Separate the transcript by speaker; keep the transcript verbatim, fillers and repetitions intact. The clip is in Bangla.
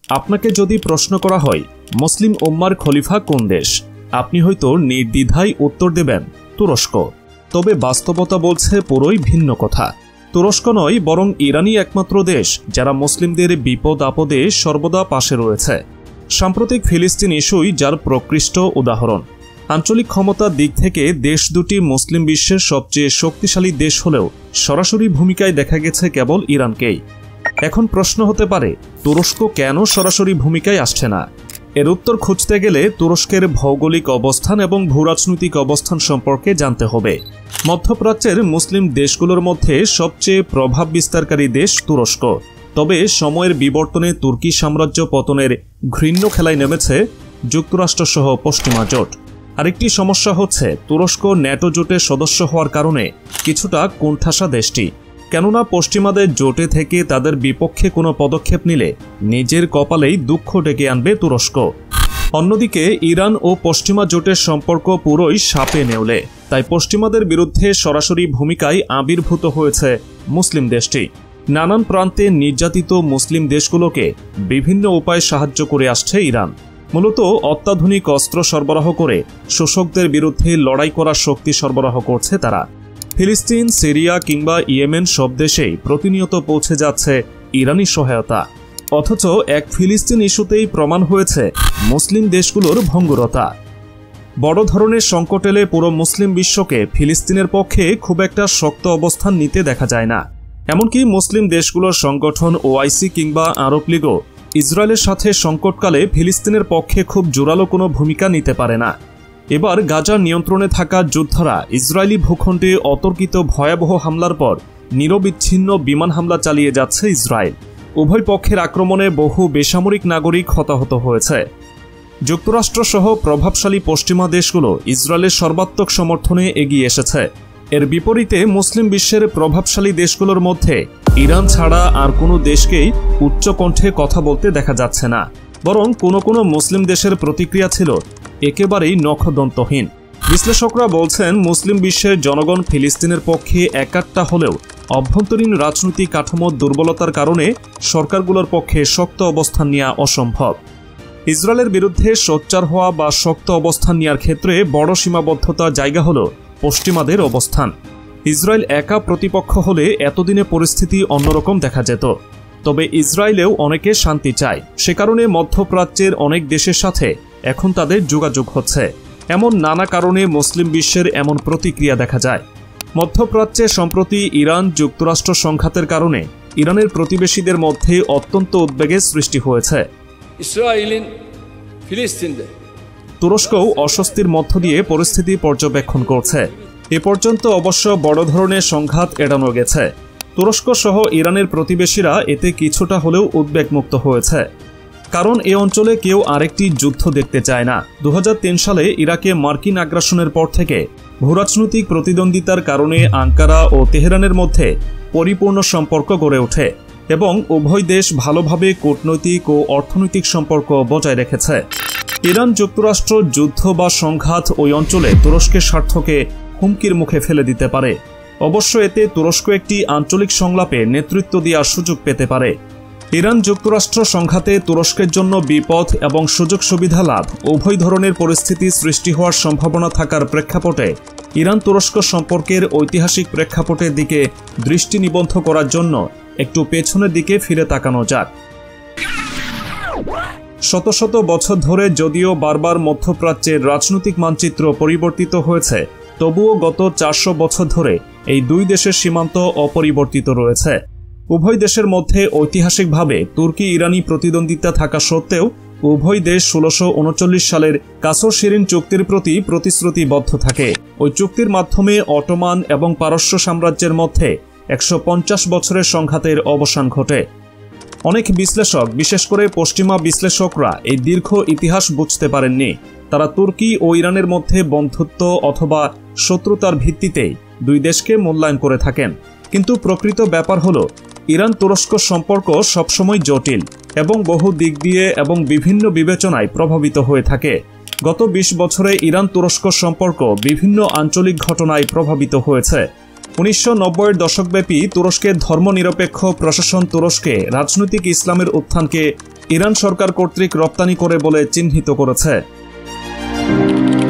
Speaker 1: আপনাকে যদি প্রশ্ন করা হয় মুসলিম উম্মার খলিফা কোন দেশ, আপনি হয়তো নির্দ্বিধায় উত্তর দেবেন তুরস্ক। তবে বাস্তবতা বলছে পুরোই ভিন্ন কথা। তুরস্ক নয়, বরং ইরানই একমাত্র দেশ যারা মুসলিমদের বিপদ আপদে সর্বদা পাশে রয়েছে। সাম্প্রতিক ফিলিস্তিন ইস্যুই যার প্রকৃষ্ট উদাহরণ। আঞ্চলিক ক্ষমতার দিক থেকে দেশ দুটি মুসলিম বিশ্বের সবচেয়ে শক্তিশালী দেশ হলেও সরাসরি ভূমিকায় দেখা গেছে কেবল ইরানকেই। এখন প্রশ্ন হতে পারে, তুরস্ক কেন সরাসরি ভূমিকায় আসছে না? এর উত্তর খুঁজতে গেলে তুরস্কের ভৌগোলিক অবস্থান এবং ভূরাজনৈতিক অবস্থান সম্পর্কে জানতে হবে। মধ্যপ্রাচ্যের মুসলিম দেশগুলোর মধ্যে সবচেয়ে প্রভাব বিস্তারকারী দেশ তুরস্ক। তবে সময়ের বিবর্তনে তুর্কি সাম্রাজ্য পতনের ঘৃণ্য খেলায় নেমেছে যুক্তরাষ্ট্রসহ পশ্চিমা জোট। আরেকটি সমস্যা হচ্ছে তুরস্ক ন্যাটো জোটের সদস্য হওয়ার কারণে কিছুটা কোণঠাসা দেশটি। কেননা পশ্চিমাদের জোটে থেকে তাদের বিপক্ষে কোনো পদক্ষেপ নিলে নিজের কপালেই দুঃখ ডেকে আনবে তুরস্ক। অন্যদিকে ইরান ও পশ্চিমা জোটের সম্পর্ক পুরোই সাপে নেউলে, তাই পশ্চিমাদের বিরুদ্ধে সরাসরি ভূমিকায় আবির্ভূত হয়েছে মুসলিম দেশটি। নানান প্রান্তে নির্যাতিত মুসলিম দেশগুলোকে বিভিন্ন উপায়ে সাহায্য করে আসছে ইরান। মূলত অত্যাধুনিক অস্ত্র সরবরাহ করে শোষকদের বিরুদ্ধে লড়াই করার শক্তি সরবরাহ করছে তারা। ফিলিস্তিন, সিরিয়া কিংবা ইয়েমেন সব দেশেই প্রতিনিয়ত পৌঁছে যাচ্ছে ইরানি সহায়তা। অথচ এক ফিলিস্তিন ইস্যুতেই প্রমাণ হয়েছে মুসলিম দেশগুলোর ভঙ্গুরতা। বড় ধরনের সংকট এলে পুরো মুসলিম বিশ্বকে ফিলিস্তিনের পক্ষে খুব একটা শক্ত অবস্থান নিতে দেখা যায় না। এমনকি মুসলিম দেশগুলোর সংগঠন ওআইসি কিংবা আরব লীগও ইসরায়েলের সাথে সংকটকালে ফিলিস্তিনের পক্ষে খুব জোরালো কোনো ভূমিকা নিতে পারে না। এবার গাজার নিয়ন্ত্রণে থাকা যোদ্ধারা ইসরায়েলি ভূখণ্ডে অতর্কিত ভয়াবহ হামলার পর নিরবিচ্ছিন্ন বিমান হামলা চালিয়ে যাচ্ছে ইসরায়েল। উভয় পক্ষের আক্রমণে বহু বেসামরিক নাগরিক হতাহত হয়েছে। যুক্তরাষ্ট্রসহ প্রভাবশালী পশ্চিমা দেশগুলো ইসরায়েলের সর্বাত্মক সমর্থনে এগিয়ে এসেছে। এর বিপরীতে মুসলিম বিশ্বের প্রভাবশালী দেশগুলোর মধ্যে ইরান ছাড়া আর কোনো দেশকেই উচ্চকণ্ঠে কথা বলতে দেখা যাচ্ছে না। বরং কোনো কোনো মুসলিম দেশের প্রতিক্রিয়া ছিল একেবারেই নখদন্তহীন। বিশ্লেষকরা বলছেন, মুসলিম বিশ্বের জনগণ ফিলিস্তিনের পক্ষে একাট্টা হলেও অভ্যন্তরীণ রাজনৈতিক কাঠামোর দুর্বলতার কারণে সরকারগুলোর পক্ষে শক্ত অবস্থান নেওয়া অসম্ভব। ইসরায়েলের বিরুদ্ধে সোচ্চার হওয়া বা শক্ত অবস্থান নেওয়ার ক্ষেত্রে বড় সীমাবদ্ধতার জায়গা হল পশ্চিমাদের অবস্থান। ইসরায়েল একা প্রতিপক্ষ হলে এতদিনে পরিস্থিতি অন্যরকম দেখা যেত। তবে ইসরায়েলেও অনেকে শান্তি চায়, সে কারণে মধ্যপ্রাচ্যের অনেক দেশের সাথে এখন তাদের যোগাযোগ হচ্ছে। এমন নানা কারণে মুসলিম বিশ্বের এমন প্রতিক্রিয়া দেখা যায়। মধ্যপ্রাচ্যে সম্প্রতি ইরান যুক্তরাষ্ট্র সংঘাতের কারণে ইরানের প্রতিবেশীদের মধ্যে অত্যন্ত উদ্বেগের সৃষ্টি হয়েছে। তুরস্কও অস্বস্তির মধ্য দিয়ে পরিস্থিতি পর্যবেক্ষণ করছে। এ পর্যন্ত অবশ্য বড় ধরনের সংঘাত এড়ানো গেছে। তুরস্ক সহ ইরানের প্রতিবেশীরা এতে কিছুটা হলেও উদ্বেগমুক্ত হয়েছে। কারণ এ অঞ্চলে কেউ আরেকটি যুদ্ধ দেখতে চায় না। দু হাজার তিন সালে ইরাকে মার্কিন আগ্রাসনের পর থেকে ভূরাজনৈতিক প্রতিদ্বন্দ্বিতার কারণে আঙ্কারা ও তেহরানের মধ্যে পরিপূর্ণ সম্পর্ক গড়ে ওঠে এবং উভয় দেশ ভালোভাবে কূটনৈতিক ও অর্থনৈতিক সম্পর্ক বজায় রেখেছে। ইরান যুক্তরাষ্ট্র যুদ্ধ বা সংঘাত ওই অঞ্চলে তুরস্কের স্বার্থকে হুমকির মুখে ফেলে দিতে পারে। অবশ্য এতে তুরস্ক একটি আঞ্চলিক সংলাপে নেতৃত্ব দেওয়ার সুযোগ পেতে পারে। ইরান যুক্তরাষ্ট্র সংঘাতে তুরস্কের জন্য বিপদ এবং সুযোগ সুবিধা লাভ উভয় ধরনের পরিস্থিতি সৃষ্টি হওয়ার সম্ভাবনা থাকার প্রেক্ষাপটে ইরান তুরস্ক সম্পর্কের ঐতিহাসিক প্রেক্ষাপটের দিকে দৃষ্টি নিবদ্ধ করার জন্য একটু পেছনের দিকে ফিরে তাকানো যাক। শত শত বছর ধরে যদিও বারবার মধ্যপ্রাচ্যের রাজনৈতিক মানচিত্র পরিবর্তিত হয়েছে, তবুও গত চারশো বছর ধরে এই দুই দেশের সীমান্ত অপরিবর্তিত রয়েছে। উভয় দেশের মধ্যে ঐতিহাসিকভাবে তুর্কি ইরানি প্রতিদ্বন্দ্বিতা থাকা সত্ত্বেও উভয় দেশ ষোলোশো উনচল্লিশ সালের কাসর শিরিন চুক্তির প্রতি প্রতিশ্রুতিবদ্ধ থাকে। ওই চুক্তির মাধ্যমে অটোমান এবং পারস্য সাম্রাজ্যের মধ্যে একশো পঞ্চাশ বছরের সংঘাতের অবসান ঘটে। অনেক বিশ্লেষক, বিশেষ করে পশ্চিমা বিশ্লেষকরা এই দীর্ঘ ইতিহাস বুঝতে পারেননি। তারা তুর্কি ও ইরানের মধ্যে বন্ধুত্ব অথবা শত্রুতার ভিত্তিতেই দুই দেশকে মূল্যায়ন করে থাকেন। কিন্তু প্রকৃত ব্যাপার হলো, ইরান তুরস্ক সম্পর্ক সবসময় জটিল এবং বহু দিক দিয়ে এবং বিভিন্ন বিবেচনায় প্রভাবিত হয়ে থাকে। গত বিশ বছরে ইরান তুরস্ক সম্পর্ক বিভিন্ন আঞ্চলিক ঘটনায় প্রভাবিত হয়েছে। উনিশশো নব্বইয়ের দশকব্যাপী তুরস্কের ধর্মনিরপেক্ষ প্রশাসন তুরস্কে রাজনৈতিক ইসলামের উত্থানকে ইরান সরকার কর্তৃক রপ্তানি করে বলে চিহ্নিত করেছে।